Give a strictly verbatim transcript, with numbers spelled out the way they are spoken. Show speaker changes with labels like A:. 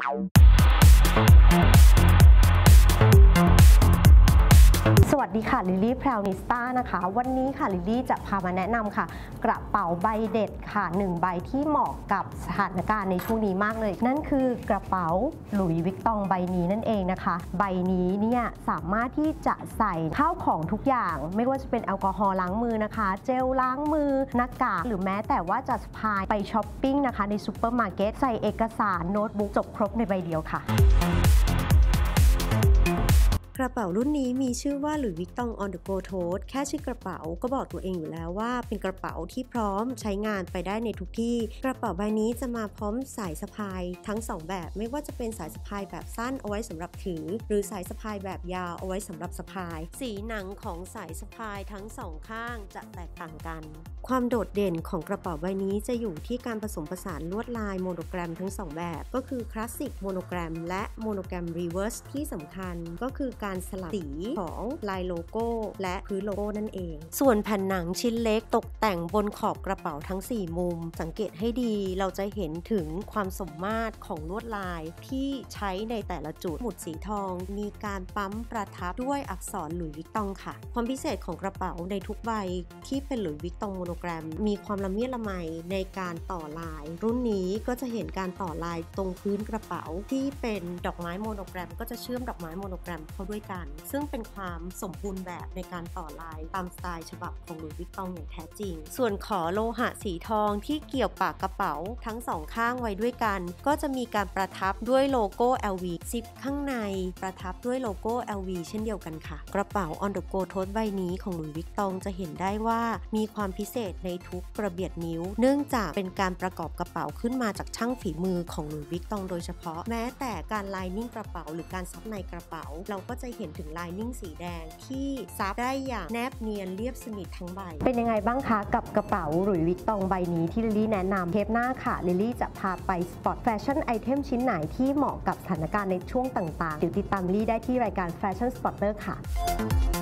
A: สวัสดีค่ะลิลลี่แพรวนิสต้านะคะวันนี้ค่ะลิลลี่จะพามาแนะนำค่ะกระเป๋าใบเด็ดค่ะหนึ่งใบที่เหมาะกับสถานการณ์ในช่วงนี้มากเลยนั่นคือกระเป๋าหลุยส์วิกตองใบนี้นั่นเองนะคะใบนี้เนี่ยสามารถที่จะใส่ข้าวของทุกอย่างไม่ว่าจะเป็นแอลกอฮอล์ล้างมือนะคะเจลล้างมือหน้ากากหรือแม้แต่ว่าจะสะพายไปช้อปปิ้งนะคะในซูเปอร์มาร์เก็ตใส่เอกสารโน้ตบุ๊กจบครบในใบเดียวค่ะ
B: กระเป๋ารุ่นนี้มีชื่อว่าหลุยส์วิกตอง on the go tote แค่ชื่อกระเป๋าก็บอกตัวเองอยู่แล้วว่าเป็นกระเป๋าที่พร้อมใช้งานไปได้ในทุกที่กระเป๋าใบนี้จะมาพร้อมสายสะพายทั้งสองแบบไม่ว่าจะเป็นสายสะพายแบบสั้นเอาไว้สำหรับถือหรือสายสะพายแบบยาวเอาไว้สำหรับสะพายสีหนังของสายสะพายทั้งสองข้างจะแตกต่างกันความโดดเด่นของกระเป๋าใบนี้จะอยู่ที่การผสมผสานลวดลายโมโนแกรมทั้งสองแบบก็คือคลาสสิกโมโนแกรมและโมโนแกรมรีเวิร์สที่สำคัญก็คือการสลับสีของลายโลโก้และพื้นโลโก้นั่นเองส่วนแผ่นหนังชิ้นเล็กตกแต่งบนขอบกระเป๋าทั้งสี่มุมสังเกตให้ดีเราจะเห็นถึงความสมมาตรของลวดลายที่ใช้ในแต่ละจุดหมุดสีทองมีการปั๊มประทับด้วยอักษรหลุยส์วิกตองค่ะความพิเศษของกระเป๋าในทุกใบที่เป็นหลุยส์วิกตองโมโนแกรมมีความละเมียดละไมในการต่อลายรุ่นนี้ก็จะเห็นการต่อลายตรงพื้นกระเป๋าที่เป็นดอกไม้โมโนแกรมก็จะเชื่อมดอกไม้โมโนแกรมเข้าด้วยกันซึ่งเป็นความสมบูรณ์แบบในการต่อลายตามสไตล์ฉบับของหลุยส์วิกตองอย่างแท้จริงส่วนขอโลหะสีทองที่เกี่ยวปากกระเป๋าทั้งสองข้างไว้ด้วยกันก็จะมีการประทับด้วยโลโก้ แอล วี ซิปข้างในประทับด้วยโลโก้ แอล วี เช่นเดียวกันค่ะกระเป๋า on the go tote ใบนี้ของหลุยส์วิกตองจะเห็นได้ว่ามีความพิเศษในทุกกระเบียดนิ้วเนื่องจากเป็นการประกอบกระเป๋าขึ้นมาจากช่างฝีมือของหลุยส์วิกตองโดยเฉพาะแม้แต่การไลนิ่งกระเป๋าหรือการซับในกระเป๋าเราก็จะเห็นถึงไลนิ่งสีแดงที่ซับได้อย่างแนบเนียนเรียบสนิททั้งใบ
A: เป็นยังไงบ้างคะกับกระเป๋าหลุยส์วิกตองใบนี้ที่ลิลลี่แนะนำเทปหน้าค่ะลิลลี่จะพาไปสปอตแฟชั่นไอเทมชิ้นไหนที่เหมาะกับสถานการณ์ในช่วงต่างๆเดี๋ยวติดตามลิลลี่ได้ที่รายการ Fashion Spotter ค่ะ